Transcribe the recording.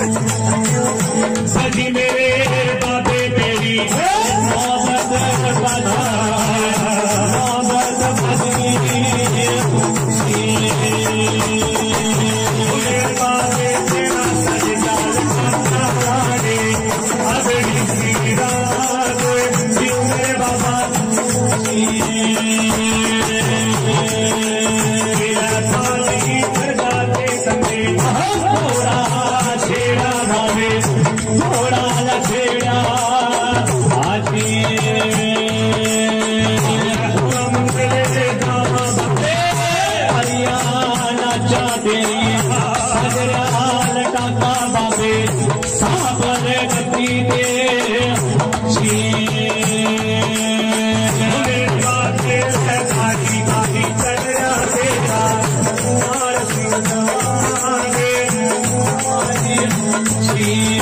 सजी मेरे बाबे तेरी मोहब्बत बजा मोहब्बत बजी मेरे बाबे तेरा सजदा रे अबड़ी सीरा मेरे बाबा मेरा पानी करवाते संगे थोड़ा छेड़ा भावे थोड़ा लखेड़ा आजी हरियाणा चाहते टाका बाबे साबर गति दे She